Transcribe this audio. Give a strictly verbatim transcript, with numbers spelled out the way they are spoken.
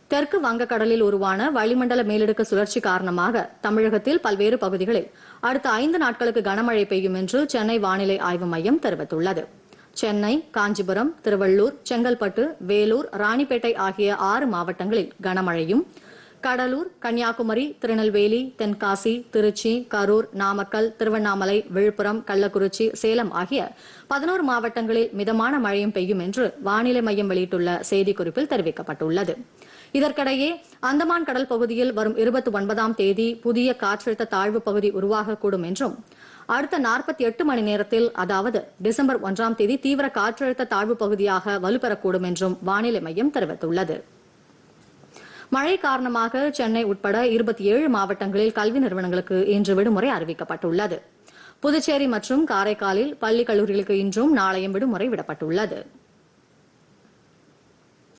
தெற்கு வங்கக்கடலில் உருவான வளிமண்டல மேலடுக்கு சுழற்சி காரணமாக தமிழகத்தில் பல்வேறு பகுதிகளில் அடுத்த ஐந்து நாட்களுக்கு கனமழை பெய்யும் என்று சென்னை வானிலை ஆய்வு மையம் தெரிவித்துள்ளது. சென்னை, காஞ்சிபுரம், திருவள்ளூர், செங்கல்பட்டு, வேலூர், ராணிப்பேட்டை ஆகிய ஆறு மாவட்டங்களில் கனமழையும், கடலூர், கன்னியாகுமரி, திருநெல்வேலி, தென்காசி, திருச்சி, கரூர், நாமக்கல், திருவண்ணாமலை, விழுப்புரம், கள்ளக்குறிச்சி, சேலம் ஆகிய பதினோரு மாவட்டங்களில் மிதமான மழையும் பெய்யும் என்று வானிலை மையம் வெளியிட்டுள்ள செய்திக்குறிப்பில் தெரிவிக்கப்பட்டுள்ளது. இதற்கிடையே அந்தமான் கடல் பகுதியில் வரும் இருபத்தி ஒன்பதாம் தேதி புதிய காற்றழுத்த தாழ்வு பகுதி உருவாகக்கூடும் என்றும் அடுத்த நாற்பத்தி எட்டு மணி நேரத்தில் அதாவது டிசம்பர் ஒன்றாம் தேதி தீவிர காற்றழுத்த தாழ்வு பகுதியாக வலுப்பெறக்கூடும் என்றும் வானிலை மையம் தெரிவித்துள்ளது. மழை காரணமாக சென்னை உட்பட இருபத்தி ஏழு மாவட்டங்களில் கல்வி நிறுவனங்களுக்கு இன்று விடுமுறை அறிவிக்கப்பட்டுள்ளது. புதுச்சேரி மற்றும் காரைக்காலில் பள்ளி கல்லூரிகளுக்கு இன்றும் நாளையும் விடுமுறை விடப்பட்டுள்ளது.